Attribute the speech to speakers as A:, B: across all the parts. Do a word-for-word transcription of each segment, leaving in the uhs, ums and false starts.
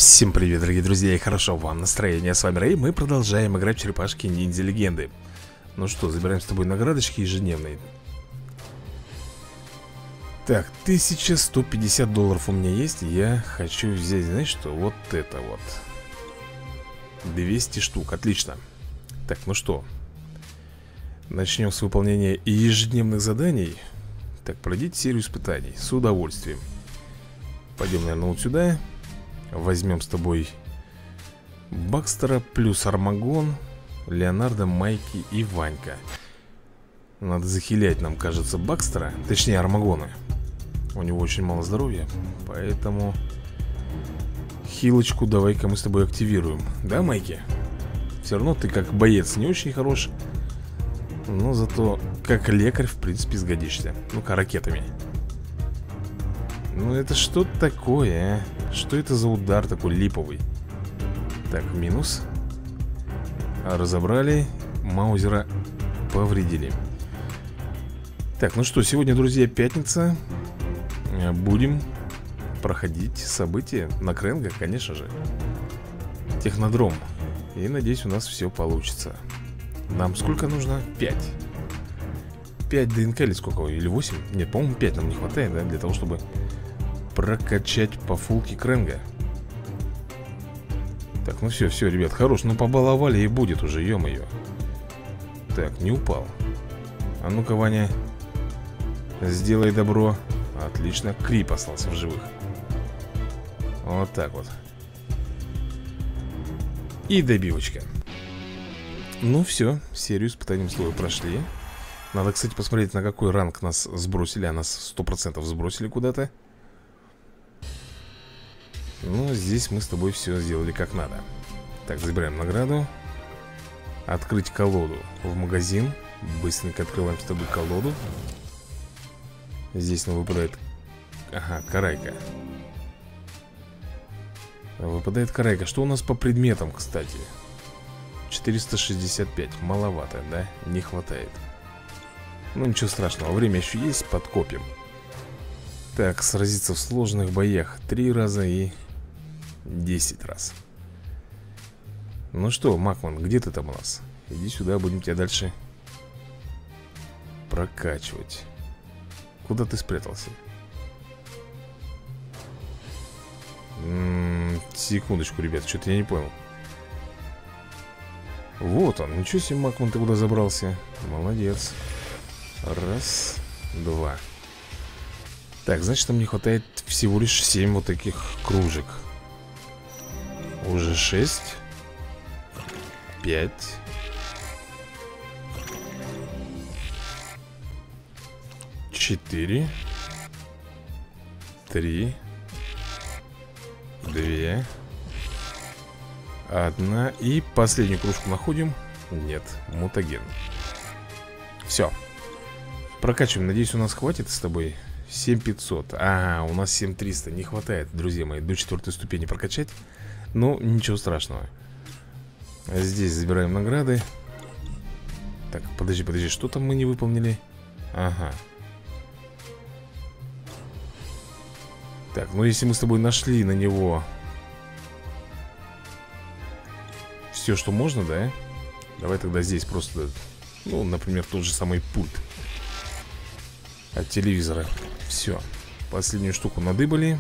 A: Всем привет, дорогие друзья, и хорошо вам настроение. С вами Рэй, мы продолжаем играть в черепашки ниндзя легенды. Ну что, забираем с тобой наградочки ежедневные. Так, тысяча сто пятьдесят долларов у меня есть. Я хочу взять, знаешь что, вот это вот двести штук, отлично. Так, ну что, начнем с выполнения ежедневных заданий. Так, пройдите серию испытаний с удовольствием. Пойдем, наверное, вот сюда. Возьмем с тобой Бакстера плюс Армагон, Леонардо, Майки и Ванька. Надо захилять, нам кажется, Бакстера. Точнее, Армагона. У него очень мало здоровья. Поэтому хилочку давай-ка мы с тобой активируем. Да, Майки? Все равно ты как боец не очень хорош, но зато как лекарь, в принципе, сгодишься. Ну-ка, ракетами. Ну это что такое, а? Что это за удар такой липовый? Так, минус. Разобрали. Маузера повредили. Так, ну что, сегодня, друзья, пятница. Будем проходить события на Кренга, конечно же. Технодром. И надеюсь, у нас все получится. Нам сколько нужно? Пять. Пять ДНК или сколько? Или восемь? Нет, по-моему, пять нам не хватает, да, для того, чтобы прокачать по фулке Кренга. Так, ну все, все, ребят, хорош. Ну побаловали и будет уже, ё-моё. Так, не упал. А ну-ка, Ваня, сделай добро. Отлично, Крип остался в живых. Вот так вот. И добивочка. Ну все, серию испытаний слоя прошли. Надо, кстати, посмотреть, на какой ранг нас сбросили. А нас сто процентов сбросили куда-то. Ну, здесь мы с тобой все сделали как надо. Так, забираем награду. Открыть колоду в магазин. Быстренько открываем с тобой колоду. Здесь нам выпадает... Ага, карайка. Выпадает карайка. Что у нас по предметам, кстати? четыреста шестьдесят пять. Маловато, да? Не хватает. Ну, ничего страшного. Время еще есть, подкопим. Так, сразиться в сложных боях три раза и десять раз. Ну что, Макман, где ты там у нас? Иди сюда, будем тебя дальше прокачивать. Куда ты спрятался? М-м, секундочку, ребят, что-то я не понял. Вот он, ничего себе, Макман, ты куда забрался? Молодец. Раз, два. Так, значит, нам не хватает всего лишь семь вот таких кружек. Уже шесть. Пять. Четыре. Три. Две. Одна. И последнюю кружку находим. Нет, мутаген. Все. Прокачиваем. Надеюсь, у нас хватит с тобой. семь пятьсот. А, у нас семь триста. Не хватает, друзья мои, до четвертой ступени прокачать. Ну, ничего страшного. Здесь забираем награды. Так, подожди, подожди, что там мы не выполнили? Ага. Так, ну если мы с тобой нашли на него все, что можно, да? Давай тогда здесь просто, ну, например, тот же самый пульт от телевизора. Все, последнюю штуку надыбали.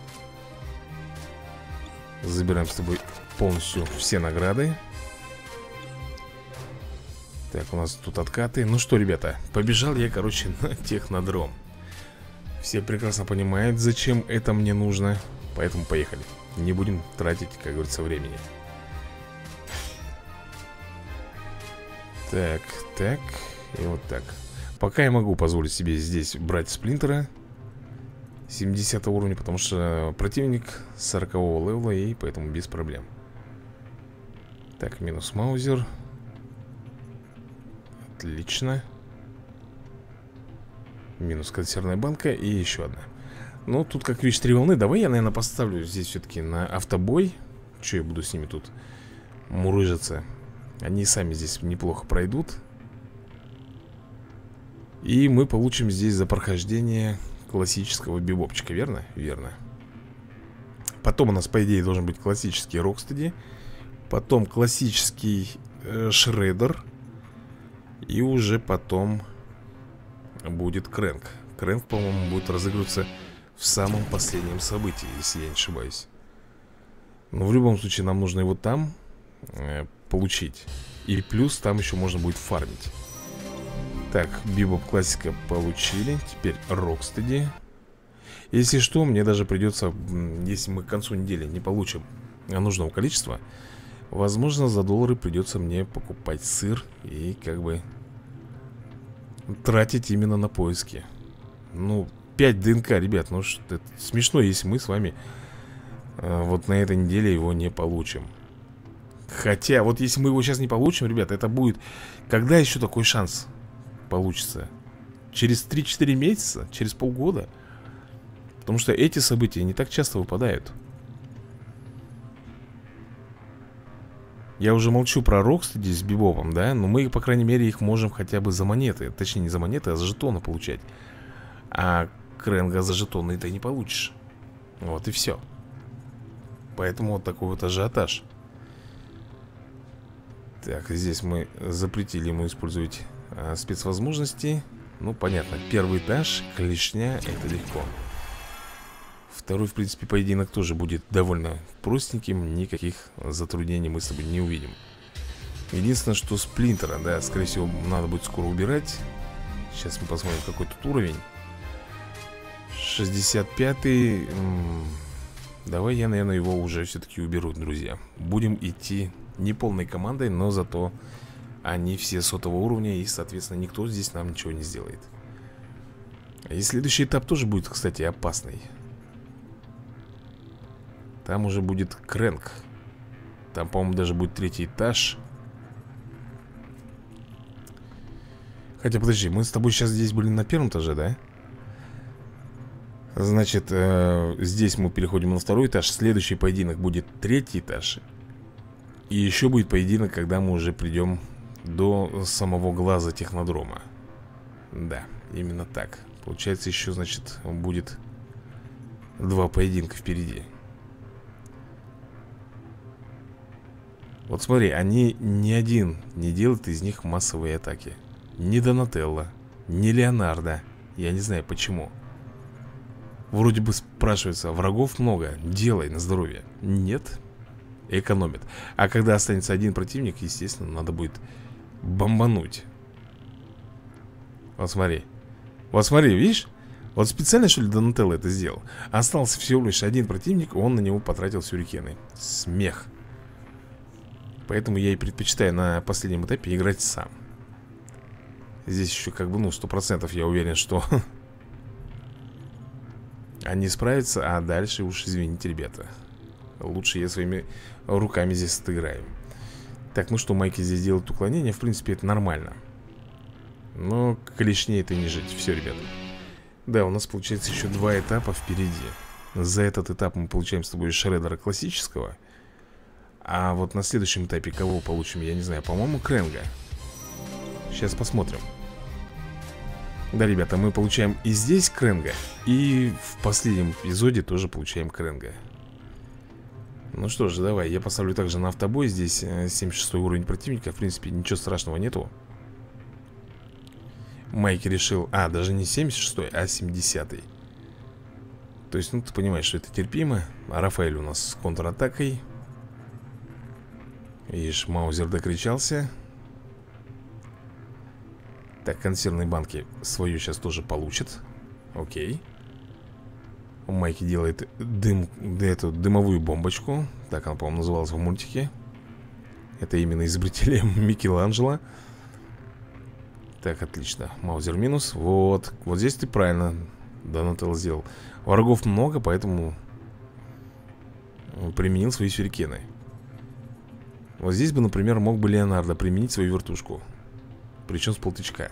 A: Забираем с тобой полностью все награды. Так, у нас тут откаты. Ну что, ребята, побежал я, короче, на технодром. Все прекрасно понимают, зачем это мне нужно. Поэтому поехали. Не будем тратить, как говорится, времени. Так, так и вот так. Пока я могу позволить себе здесь брать сплинтера семидесятого уровня, потому что противник сорокового левела, и поэтому без проблем. Так, минус маузер. Отлично. Минус консервная банка и еще одна. Ну, тут, как видишь, три волны. Давай я, наверное, поставлю здесь все-таки на автобой. Че я буду с ними тут мурыжиться? Они сами здесь неплохо пройдут. И мы получим здесь за прохождение классического бибопчика, верно? Верно. Потом у нас, по идее, должен быть классический Рокстеди. Потом классический э, Шреддер. И уже потом будет Крэнк. Крэнк, по-моему, будет разыгрываться в самом последнем событии, если я не ошибаюсь. Но в любом случае нам нужно его там э, получить. И плюс там еще можно будет фармить. Так, Бибоп классика получили. Теперь Рокстеди. Если что, мне даже придется, если мы к концу недели не получим нужного количества, возможно, за доллары придется мне покупать сыр и как бы тратить именно на поиски. Ну, пять ДНК, ребят, ну что это смешно, если мы с вами э, вот на этой неделе его не получим. Хотя, вот если мы его сейчас не получим, ребят, это будет... Когда еще такой шанс получится? Через три-четыре месяца? Через полгода? Потому что эти события не так часто выпадают. Я уже молчу про Рокстеди с Бибопом, да? Но мы, по крайней мере, их можем хотя бы за монеты. Точнее, не за монеты, а за жетоны получать. А Крэнга за жетоны ты не получишь. Вот и все. Поэтому вот такой вот ажиотаж. Так, здесь мы запретили ему использовать а, спецвозможности. Ну, понятно, первый этаж, клешня, это легко. Второй, в принципе, поединок тоже будет довольно простеньким. Никаких затруднений мы с тобой не увидим. Единственное, что Сплинтера, да, скорее всего, надо будет скоро убирать. Сейчас мы посмотрим, какой тут уровень. шестьдесят пятый. Давай я, наверное, его уже все-таки уберу, друзья. Будем идти не полной командой, но зато они все сотого уровня. И, соответственно, никто здесь нам ничего не сделает. И следующий этап тоже будет, кстати, опасный. Там уже будет Крэнк. Там, по-моему, даже будет третий этаж. Хотя, подожди, мы с тобой сейчас здесь были на первом этаже, да? Значит, э, здесь мы переходим на второй этаж. Следующий поединок будет третий этаж. И еще будет поединок, когда мы уже придем до самого глаза технодрома. Да, именно так. Получается, еще, значит, будет два поединка впереди. Вот смотри, они ни один не делают из них массовые атаки. Ни Донателло, ни Леонардо. Я не знаю почему. Вроде бы спрашивается, врагов много, делай на здоровье. Нет, экономит. А когда останется один противник, естественно, надо будет бомбануть. Вот смотри. Вот смотри, видишь? Вот специально, что ли, Донателло это сделал? Остался всего лишь один противник, он на него потратил сюрикены. Смех. Поэтому я и предпочитаю на последнем этапе играть сам. Здесь еще как бы, ну, сто процентов я уверен, что они справятся, а дальше уж извините, ребята. Лучше я своими руками здесь отыграю. Так, ну что, Майки здесь делает уклонение. В принципе, это нормально. Но клешней это не жить. Все, ребята. Да, у нас получается еще два этапа впереди. За этот этап мы получаем с тобой Шреддера классического. А вот на следующем этапе кого получим, я не знаю. По-моему, Крэнга. Сейчас посмотрим. Да, ребята, мы получаем и здесь Крэнга, и в последнем эпизоде тоже получаем Крэнга. Ну что ж, давай, я поставлю также на автобой. Здесь семьдесят шестой уровень противника. В принципе, ничего страшного нету. Майки решил... А, даже не семьдесят шестой, а семидесятый. То есть, ну, ты понимаешь, что это терпимо. А Рафаэль у нас с контратакой. Видишь, Маузер докричался. Так, консервные банки свою сейчас тоже получат. Окей. Майки делает дым, эту дымовую бомбочку. Так она, по-моему, называлась в мультике. Это именно изобретение Микеланджело. Так, отлично. Маузер минус. Вот, вот здесь ты правильно Донателло сделал. Врагов много, поэтому применил свои сюрикены. Вот здесь бы, например, мог бы Леонардо применить свою вертушку. Причем с полтычка.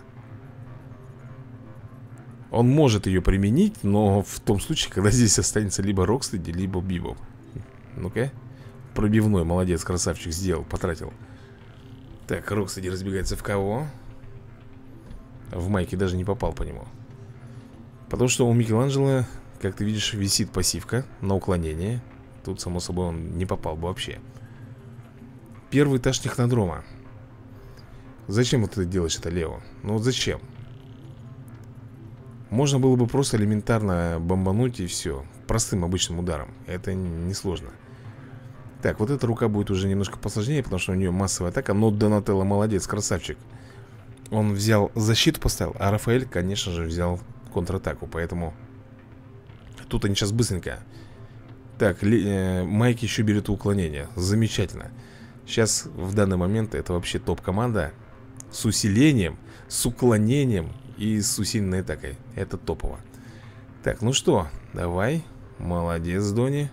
A: Он может ее применить, но в том случае, когда здесь останется либо Рокстеди, либо Бибоп. Ну-ка. Пробивной, молодец, красавчик, сделал, потратил. Так, Рокстеди разбегается в кого? В Майке даже не попал по нему. Потому что у Микеланджело, как ты видишь, висит пассивка на уклонение. тут, само собой, он не попал бы вообще. Первый этаж технодрома. Зачем вот ты делаешь это, Лео? Ну вот зачем? Можно было бы просто элементарно бомбануть и все. Простым обычным ударом. Это несложно. Так, вот эта рука будет уже немножко посложнее, потому что у нее массовая атака. Но Донателло молодец, красавчик. Он взял защиту, поставил, а Рафаэль, конечно же, взял контратаку. Поэтому тут они сейчас быстренько. Так, э, Майк еще берет уклонение. Замечательно. Сейчас, в данный момент, это вообще топ-команда. С усилением, с уклонением и с усиленной атакой. Это топово. Так, ну что, давай. Молодец, Дони.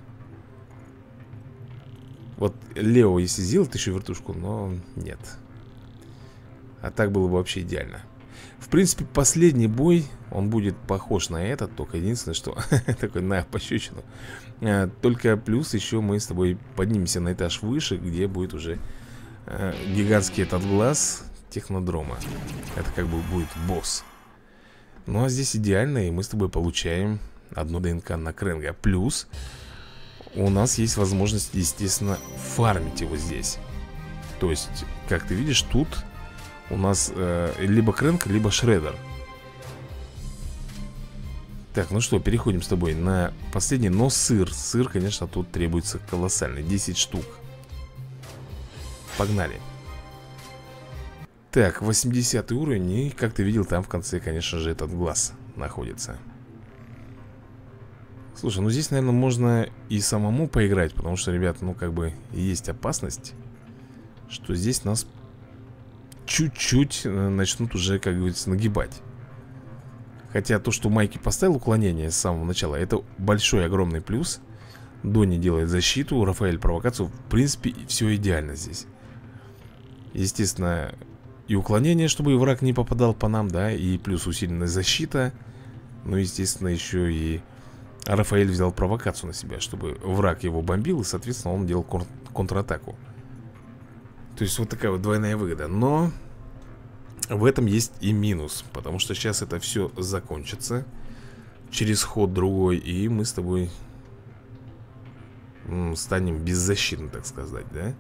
A: Вот Лео, если сделал еще вертушку, но нет. А так было бы вообще идеально. В принципе, последний бой, он будет похож на этот. Только единственное, что такой на пощечину. а, Только плюс еще мы с тобой поднимемся на этаж выше, где будет уже а, гигантский этот глаз технодрома. Это как бы будет босс. Ну а здесь идеально, и мы с тобой получаем одно ДНК на Кренга. Плюс у нас есть возможность, естественно, фармить его здесь. То есть, как ты видишь, тут у нас э, либо Кренг, либо Шреддер. Так, ну что, переходим с тобой на последний. Но сыр, сыр, конечно, тут требуется колоссальный. десять штук. Погнали. Так, восьмидесятый уровень. И, как ты видел, там в конце, конечно же, этот глаз находится. Слушай, ну здесь, наверное, можно и самому поиграть. Потому что, ребят, ну как бы есть опасность, что здесь нас чуть-чуть начнут уже, как говорится, нагибать. Хотя то, что Майки поставил уклонение с самого начала, это большой, огромный плюс. Дони делает защиту, Рафаэль провокацию. В принципе, все идеально здесь. Естественно, и уклонение, чтобы враг не попадал по нам, да, и плюс усиленная защита. Ну, естественно, еще и Рафаэль взял провокацию на себя, чтобы враг его бомбил, и, соответственно, он делал кон контратаку. То есть вот такая вот двойная выгода. Но в этом есть и минус, потому что сейчас это все закончится через ход другой, и мы с тобой станем беззащитны, так сказать, да?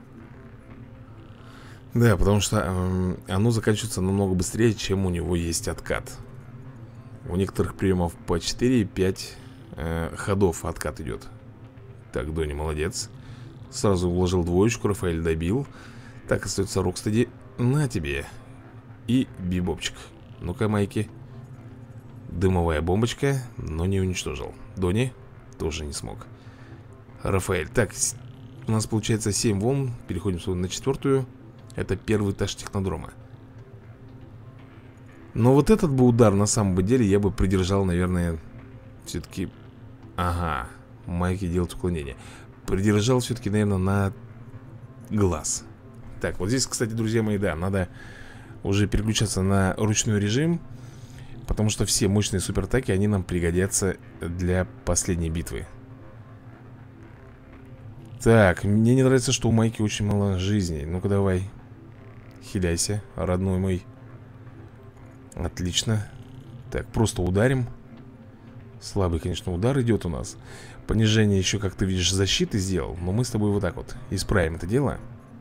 A: Да, потому что э, оно заканчивается намного быстрее, чем у него есть откат. У некоторых приемов по четыре-пять э, ходов откат идет. Так, Дони молодец. Сразу вложил двоечку, Рафаэль добил. Так, остается Рокстеди. На тебе. И бибопчик. Ну-ка, Майки. Дымовая бомбочка, но не уничтожил. Дони тоже не смог. Рафаэль. Так, у нас получается семь волн. Переходим на четвертую. Это первый этаж технодрома. Но вот этот бы удар, на самом деле, я бы придержал, наверное, все-таки... Ага, Майки делает уклонение. Придержал все-таки, наверное, на глаз. Так, вот здесь, кстати, друзья мои, да, надо уже переключаться на ручной режим, потому что все мощные супертаки, они нам пригодятся для последней битвы. Так, мне не нравится, что у Майки очень мало жизни. Ну-ка давай, хиляйся, родной мой. Отлично. Так, просто ударим. Слабый, конечно, удар идет у нас. Понижение еще, как ты видишь, защиты сделал. Но мы с тобой вот так вот исправим это дело.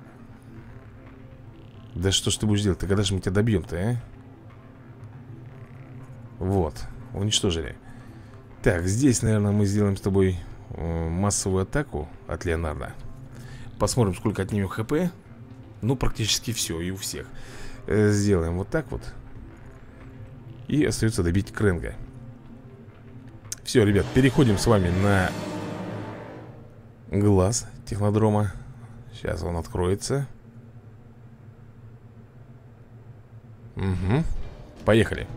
A: Да что ж ты будешь делать? Ты когда же мы тебя добьем-то, а? Вот, уничтожили. Так, здесь, наверное, мы сделаем с тобой э, массовую атаку от Леонардо. Посмотрим, сколько от нее хп. Ну, практически все, и у всех. э, Сделаем вот так вот. И остается добить Кренга. Все, ребят, переходим с вами на глаз технодрома. Сейчас он откроется. Угу. Поехали.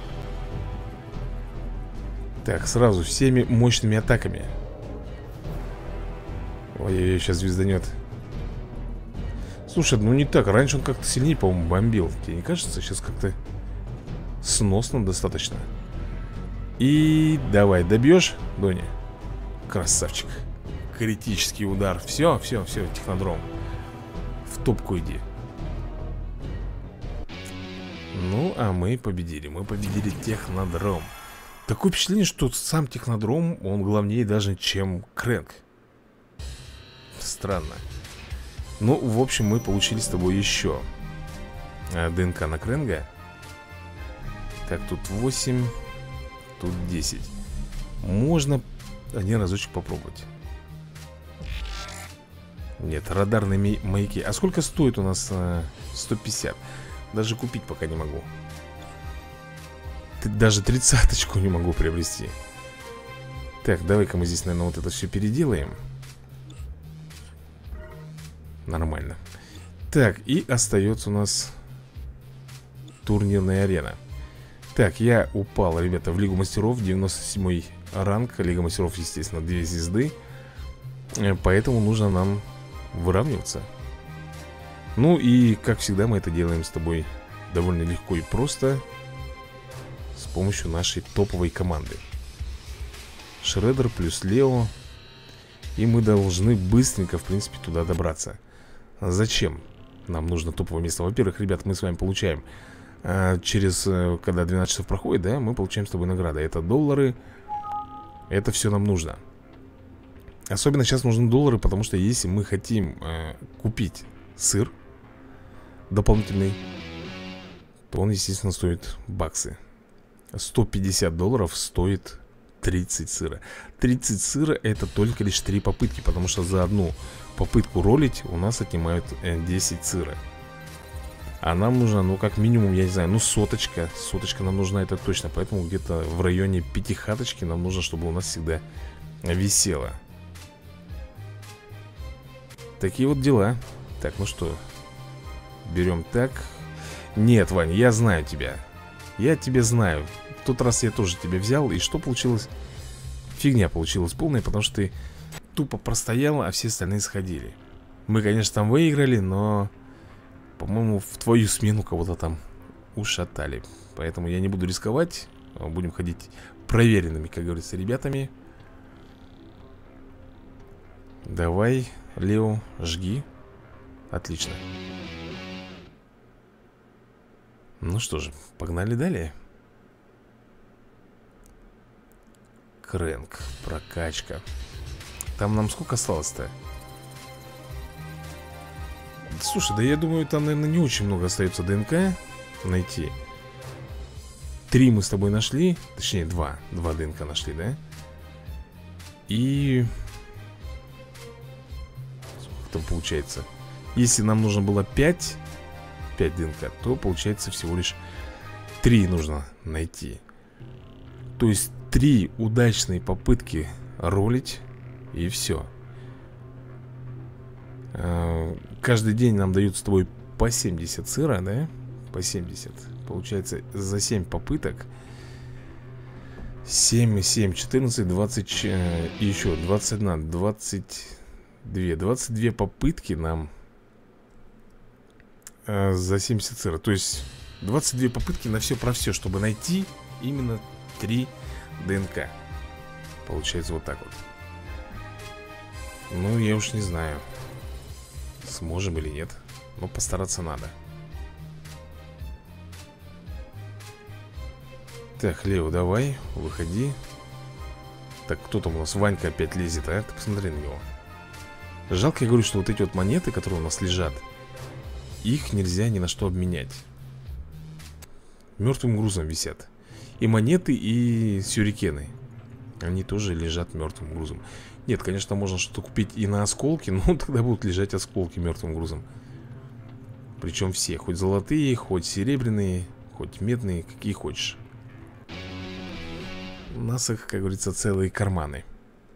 A: Так, сразу всеми мощными атаками. Ой-ой-ой, сейчас звезданет. Слушай, ну не так. Раньше он как-то сильнее, по-моему, бомбил. Тебе не кажется? Сейчас как-то сносно достаточно. И давай, добьешь, Дони? Красавчик. Критический удар. Все, все, все, технодром. В топку иди. Ну, а мы победили. Мы победили технодром. Такое впечатление, что сам технодром, он главнее даже, чем Кренг. странно. Ну, в общем, мы получили с тобой еще ДНК на Кренга. Так, тут восемь, тут десять. Можно один разочек попробовать. Нет, радарные маяки. А сколько стоит у нас? сто пятьдесят. Даже купить пока не могу. Даже тридцаточку не могу приобрести. Так, давай-ка мы здесь, наверное, вот это все переделаем. Нормально. Так, и остается у нас турнирная арена. Так, я упал, ребята, в Лигу Мастеров. девяносто седьмой ранг. Лига Мастеров, естественно, две звезды. Поэтому нужно нам выравниваться. Ну и, как всегда, мы это делаем с тобой довольно легко и просто, с помощью нашей топовой команды. Шреддер плюс Лео. И мы должны быстренько, в принципе, туда добраться. Зачем нам нужно топовое место? Во-первых, ребят, мы с вами получаем а, через, когда двенадцать часов проходит, да, мы получаем с тобой награды. Это доллары. Это все нам нужно. Особенно сейчас нужны доллары, потому что если мы хотим а, купить сыр дополнительный, то он, естественно, стоит баксы. сто пятьдесят долларов стоит тридцать сыра. тридцать сыра это только лишь три попытки, потому что за одну попытку ролить у нас отнимают десять сыра. А нам нужно, ну, как минимум, я не знаю, ну, соточка. Соточка нам нужна, это точно. Поэтому где-то в районе пятихаточки нам нужно, чтобы у нас всегда висело. Такие вот дела. Так, ну что, берем так. Нет, Ваня, я знаю тебя. Я тебя знаю. В тот раз я тоже тебя взял. И что получилось? Фигня получилась полная, потому что ты тупо простоял, а все остальные сходили. Мы, конечно, там выиграли, но, по-моему, в твою смену кого-то там ушатали. Поэтому я не буду рисковать. Будем ходить проверенными, как говорится, ребятами. Давай, Лео, жги. Отлично. Ну что же, погнали далее. Крэнк, прокачка. Там нам сколько осталось-то? Слушай, да я думаю, там, наверное, не очень много остается ДНК найти. Три мы с тобой нашли. Точнее, два. Два ДНК нашли, да? И... сколько там получается? Если нам нужно было пять пять ДНК, то получается всего лишь три нужно найти. То есть три удачные попытки ролить, и все. Каждый день нам дают с тобой по семьдесят сыра, да? По семьдесят. Получается, за семь попыток семь, семь, четырнадцать, двадцать и еще двадцать один, двадцать два. двадцать две попытки нам э, за семьдесят сыра. То есть двадцать две попытки на все про все, чтобы найти именно три ДНК. Получается вот так вот. Ну, я уж не знаю, сможем или нет. Но постараться надо. Так, Лео, давай, выходи. Так, кто там у нас? Ванька опять лезет, а? Ты посмотри на него. Жалко, я говорю, что вот эти вот монеты, которые у нас лежат, их нельзя ни на что обменять. Мертвым грузом висят. И монеты, и сюрикены. Они тоже лежат мертвым грузом. Нет, конечно, можно что-то купить и на осколки, но тогда будут лежать осколки мертвым грузом. Причем все, хоть золотые, хоть серебряные, хоть медные, какие хочешь. У нас их, как говорится, целые карманы.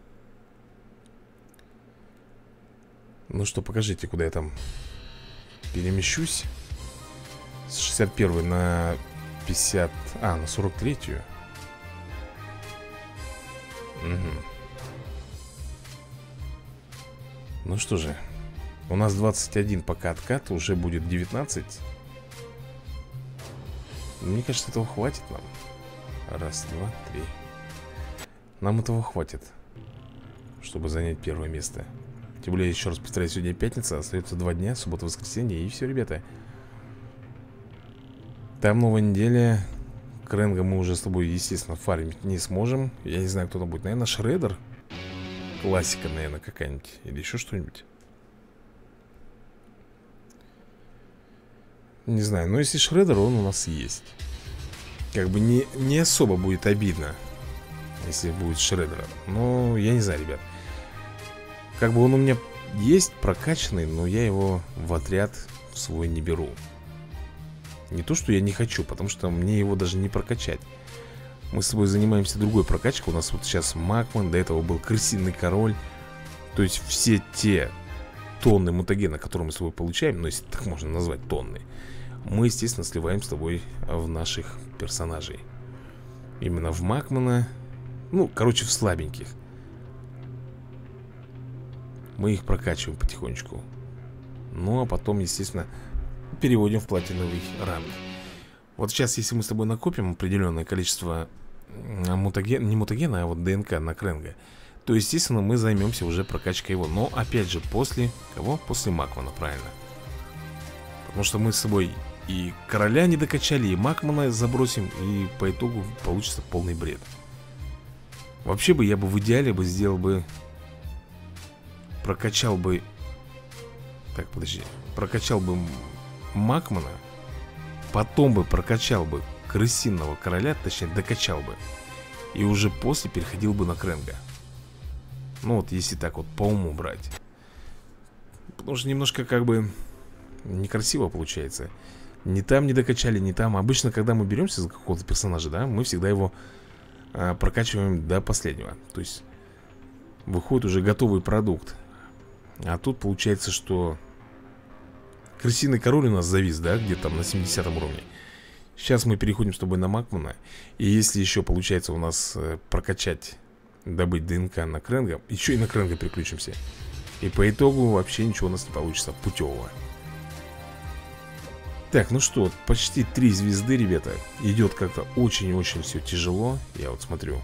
A: Ну что, покажите, куда я там перемещусь. С шестьдесят первой на пятьдесят... А, на сорок третью. Угу. Ну что же, у нас двадцать один пока откат, уже будет девятнадцать. Мне кажется, этого хватит нам. Раз, два, три. Нам этого хватит, чтобы занять первое место. Тем более, еще раз повторяю, сегодня пятница, остается два дня, суббота, воскресенье. И все, ребята. Там новая неделя. Крэнга мы уже с тобой, естественно, фармить не сможем. Я не знаю, кто там будет, наверное, Шреддер. Классика, наверное, какая-нибудь. Или еще что-нибудь. Не знаю, но если Шреддер, он у нас есть. Как бы не, не особо будет обидно, если будет Шреддер. Но я не знаю, ребят. Как бы он у меня есть прокачанный, но я его в отряд в свой не беру. Не то, что я не хочу, потому что мне его даже не прокачать. Мы с тобой занимаемся другой прокачкой. У нас вот сейчас Макман, до этого был Крысиный Король. То есть все те тонны мутагена, которые мы с тобой получаем, ну если так можно назвать, тонны, мы, естественно, сливаем с тобой в наших персонажей. Именно в Макмана. Ну, короче, в слабеньких. Мы их прокачиваем потихонечку. Ну, а потом, естественно, переводим в платиновый ранг. Вот сейчас, если мы с тобой накопим определенное количество мутаген, не мутагена, а вот ДНК на Кренга, то, естественно, мы займемся уже прокачкой его. Но, опять же, после кого? После Макмана, правильно. Потому что мы с собой и короля не докачали, и Макмана забросим, и по итогу получится полный бред. Вообще бы я бы в идеале бы сделал бы... Прокачал бы... Так, подожди. Прокачал бы Макмана, потом бы прокачал бы Крысиного Короля, точнее, докачал бы, и уже после переходил бы на Кренга. Ну вот, если так вот по уму брать. Потому что немножко как бы некрасиво получается. Ни там не докачали, ни там. Обычно, когда мы беремся за какого-то персонажа, да, мы всегда его а, прокачиваем до последнего. То есть выходит уже готовый продукт. А тут получается, что Крысиный Король у нас завис, да, где-то там на семидесятом уровне. Сейчас мы переходим с тобой на Макмана. И если еще получается у нас э, прокачать, добыть ДНК на Кренга, еще и на Кренга переключимся. И по итогу вообще ничего у нас не получится путевого. Так, ну что, почти три звезды, ребята. Идет как-то очень-очень все тяжело. Я вот смотрю.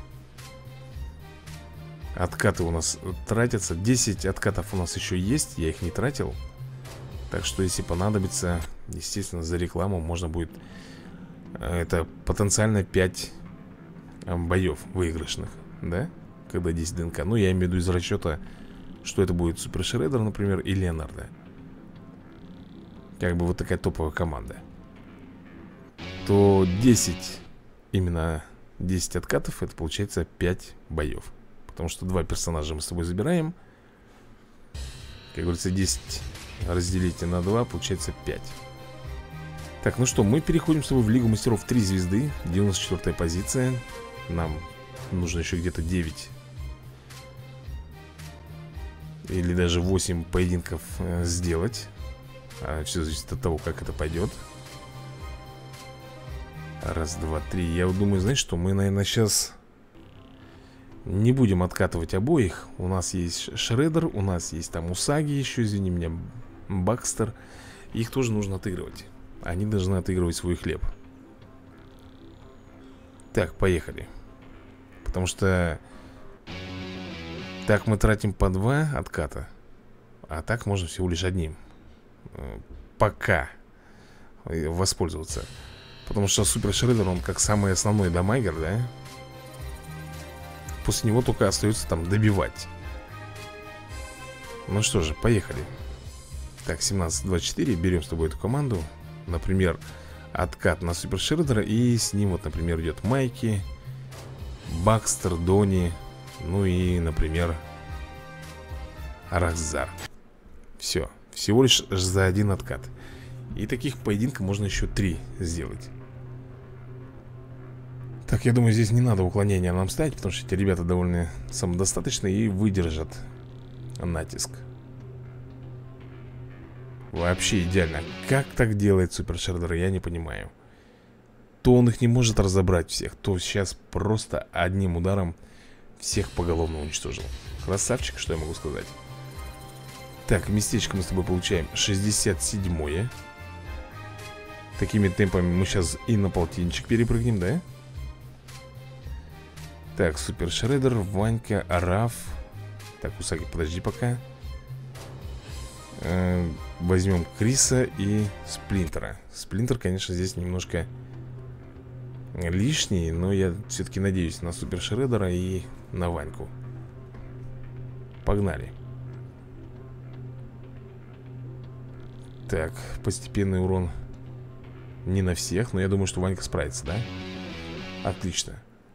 A: Откаты у нас тратятся. десять откатов у нас еще есть. Я их не тратил. Так что, если понадобится, естественно, за рекламу можно будет... Это потенциально пять боев выигрышных, да? Когда десять ДНК. Ну, я имею в виду из расчета, что это будет Супер Шреддер, например, и Леонардо. Как бы вот такая топовая команда. То десять, именно десять откатов, это получается пять боев. Потому что два персонажа мы с тобой забираем. Как говорится, десять разделите на два, получается пять. Так, ну что, мы переходим с тобой в Лигу Мастеров три звезды, девяносто четвёртая позиция. Нам нужно еще где-то девять или даже восемь поединков э, сделать. а, Все зависит от того, как это пойдет. Раз, два, три. Я вот думаю, знаешь что, мы, наверное, сейчас не будем откатывать обоих. У нас есть Шреддер, у нас есть там Усаги еще, извини меня, Бакстер. Их тоже нужно отыгрывать. Они должны отыгрывать свой хлеб. Так, поехали. Потому что так мы тратим по два отката, а так можно всего лишь одним. Пока воспользоваться. Потому что Супер Шреддер, он как самый основной дамагер, да? После него только остается там добивать. Ну что же, поехали. Так, семнадцать двадцать четыре. Берем с тобой эту команду. Например, откат на Супер Шреддера. И с ним вот, например, идет Майки, Бакстер, Дони. Ну и, например, Рахзар. Все, всего лишь за один откат. И таких поединков можно еще три сделать. Так, я думаю, здесь не надо уклонения нам ставить, потому что эти ребята довольно самодостаточны и выдержат натиск. Вообще идеально. Как так делает Супер Шреддер, я не понимаю. То он их не может разобрать всех, то сейчас просто одним ударом всех поголовно уничтожил. Красавчик, что я могу сказать. Так, местечко мы с тобой получаем шестьдесят седьмое. Такими темпами мы сейчас и на полтинничек перепрыгнем, да? Так, Супер Шреддер, Ванька, Раф. Так, Усаги, подожди пока. э, Возьмем Криса и Сплинтера. Сплинтер, конечно, здесь немножко лишний, но я все-таки надеюсь на Супер Шреддера и на Ваньку. Погнали. Так, постепенный урон Не на всех, но я думаю, что Ванька справится, да? Отлично.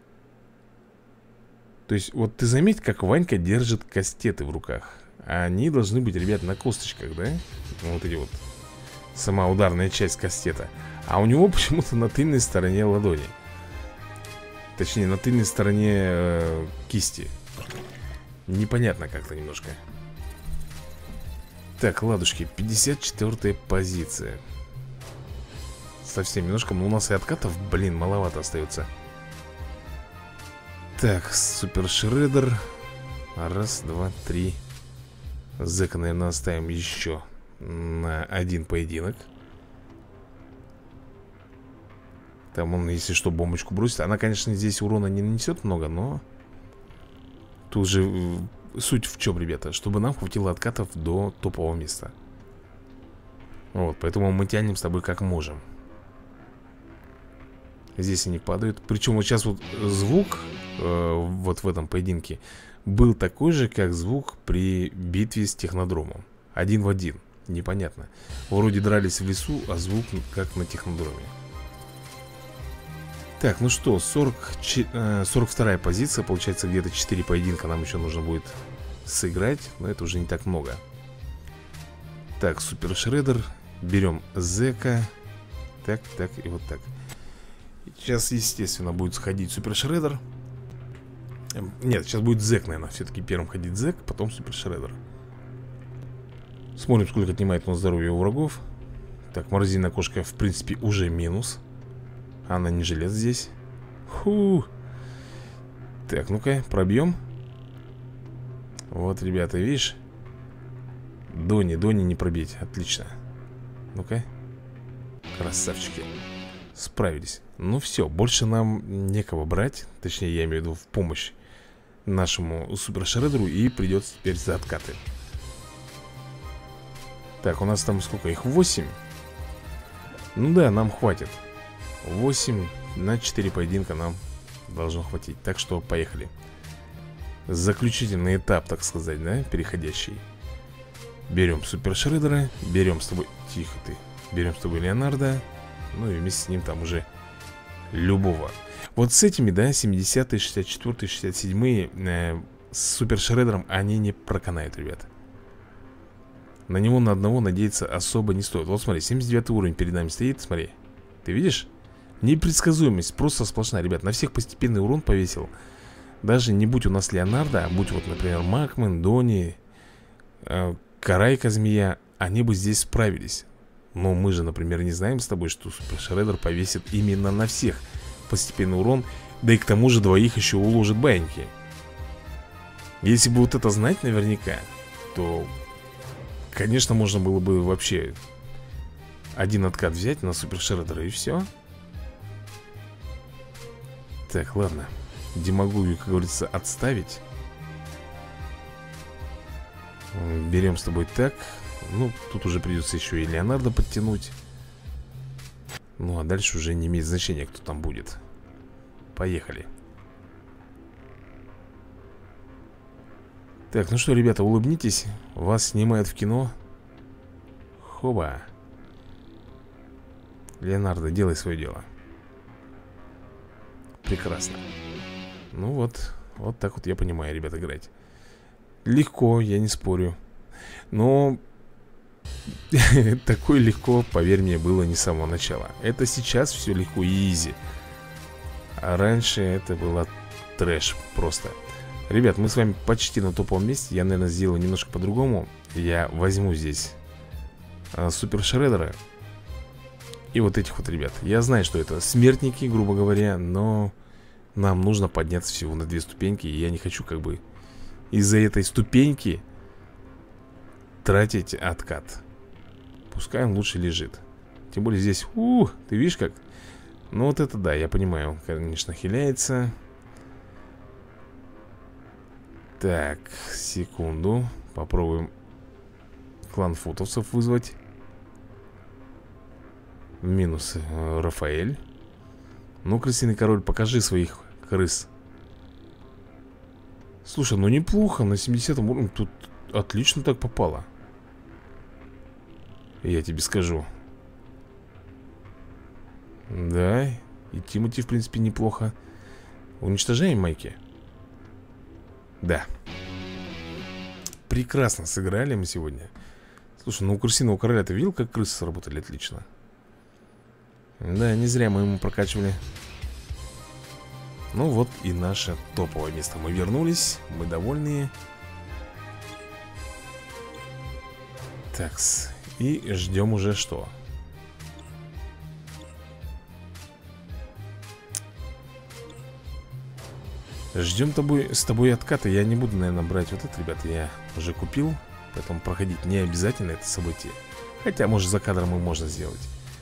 A: То есть, вот ты заметь, как Ванька держит кастеты в руках. Они должны быть, ребят, на косточках, да? Вот эти вот. Сама ударная часть кастета. А у него почему-то на тыльной стороне ладони. Точнее, на тыльной стороне э, кисти. Непонятно как-то немножко. Так, ладушки, пятьдесят четвёртая позиция. Совсем немножко, но у нас и откатов, блин, маловато остается. Так, супер шредер. Раз, два, три. Зэка, наверное, оставим еще на один поединок. Там он, если что, бомбочку бросит. Она, конечно, здесь урона не нанесет много, но тут же суть в чем, ребята? Чтобы нам хватило откатов до топового места. Вот, поэтому мы тянем с тобой как можем. Здесь они падают. Причем вот сейчас вот звук э, вот в этом поединке был такой же, как звук при битве с технодромом. Один в один. Непонятно. Вроде дрались в лесу, а звук как на технодроме. Так, ну что, сорок, сорок вторая позиция. Получается, где-то четыре поединка нам еще нужно будет сыграть. Но это уже не так много. Так, супер шредер. Берем зэка. Так, так и вот так. Сейчас, естественно, будет сходить супер шредер. Нет, сейчас будет зэк, наверное. Все-таки первым ходить зэк, потом супер шредер. Смотрим, сколько отнимает он здоровье у врагов. Так, морозильная кошка, в принципе, уже минус. Она не жилет здесь. Фу. Так, ну-ка, пробьем. Вот, ребята, видишь? Дони, Дони не пробить. Отлично. Ну-ка. Красавчики. Справились. Ну все, больше нам некого брать. Точнее, я имею в виду в помощь нашему супер шредеру. И придется теперь за откаты. Так, у нас там сколько? Их восемь. Ну да, нам хватит. восемь на четыре поединка нам должно хватить. Так что поехали. Заключительный этап, так сказать, да, переходящий. Берем супер шредера. Берем с тобой, тихо ты. Берем с тобой Леонардо. Ну и вместе с ним там уже любого. Вот с этими, да, семидесятые, шестьдесят четвёртые, шестьдесят седьмые э, с супер шредером они не проканают, ребят. На него на одного надеяться особо не стоит. Вот смотри, семьдесят девятый уровень перед нами стоит. Смотри, ты видишь? Непредсказуемость просто сплошная, ребят. На всех постепенный урон повесил. Даже не будь у нас Леонардо, а будь вот, например, Макмен, Дони, э, Карайка Змея, они бы здесь справились. Но мы же, например, не знаем с тобой, что супер шредер повесит именно на всех постепенный урон. Да и к тому же двоих еще уложит баиньки. Если бы вот это знать наверняка, то, конечно, можно было бы вообще один откат взять на супер шредера и все. Так, ладно. Демагогию, как говорится, отставить. Берем с тобой так. Ну, тут уже придется еще и Леонардо подтянуть. Ну, а дальше уже не имеет значения, кто там будет. Поехали. Так, ну что, ребята, улыбнитесь. Вас снимают в кино. Хоба. Леонардо, делай свое дело. Прекрасно. Ну вот, вот так вот я понимаю, ребята, играть. Легко, я не спорю. Но такое легко, поверь мне, было не с самого начала. Это сейчас все легко и изи. А раньше это было трэш просто. Ребят, мы с вами почти на топовом месте. Я, наверное, сделаю немножко по-другому. Я возьму здесь а, супер шредера и вот этих вот ребят. Я знаю, что это смертники, грубо говоря, но нам нужно подняться всего на две ступеньки. И я не хочу как бы из-за этой ступеньки тратить откат. Пускай он лучше лежит. Тем более здесь, ух, ты видишь как? Ну вот это да, я понимаю, он, конечно, хиляется. Так, секунду. Попробуем клан футовцев вызвать. Минус э, Рафаэль. Ну, крысиный король, покажи своих крыс. Слушай, ну неплохо, на семидесятом уровне тут отлично так попало. Я тебе скажу. Да, и Тимати, в принципе, неплохо. Уничтожаем майки? Да. Прекрасно сыграли мы сегодня. Слушай, ну у крысиного короля ты видел, как крысы сработали отлично? Да, не зря мы ему прокачивали. Ну вот и наше топовое место. Мы вернулись, мы довольные. Такс. И ждем уже что? Ждем тобой, с тобой отката. Я не буду, наверное, брать вот это, ребята. Я уже купил, поэтому проходить не обязательно это событие. Хотя, может, за кадром и можно сделать.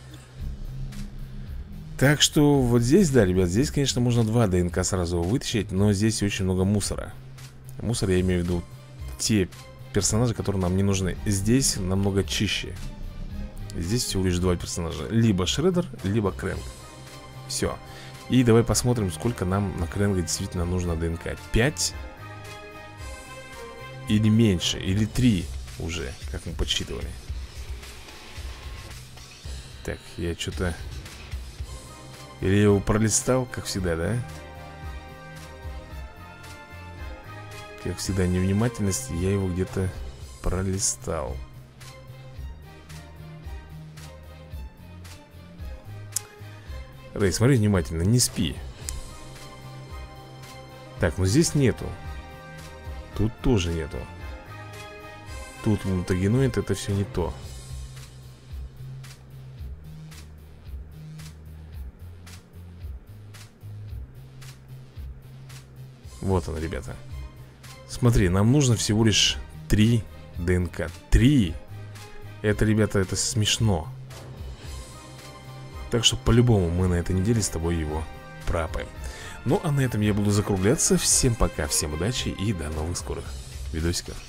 A: Так что вот здесь, да, ребят, здесь, конечно, можно два ДНК сразу вытащить. Но здесь очень много мусора. Мусор, я имею в виду те персонажи, которые нам не нужны. Здесь намного чище. Здесь всего лишь два персонажа. Либо Шреддер, либо Крэнк. Все. И давай посмотрим, сколько нам на Крэнга действительно нужно ДНК. Пять? Или меньше? Или три уже, как мы подсчитывали. Так, я что-то... Или я его пролистал, как всегда, да? Как всегда, невнимательность. Я его где-то пролистал. Рэй, смотри внимательно, не спи. Так, ну здесь нету. Тут тоже нету. Тут мутагеноид, это все не то. Вот он, ребята. Смотри, нам нужно всего лишь три ДНК. Три. Это, ребята, это смешно. Так что по-любому мы на этой неделе с тобой его пропаем. Ну а на этом я буду закругляться. Всем пока, всем удачи и до новых скорых видосиков.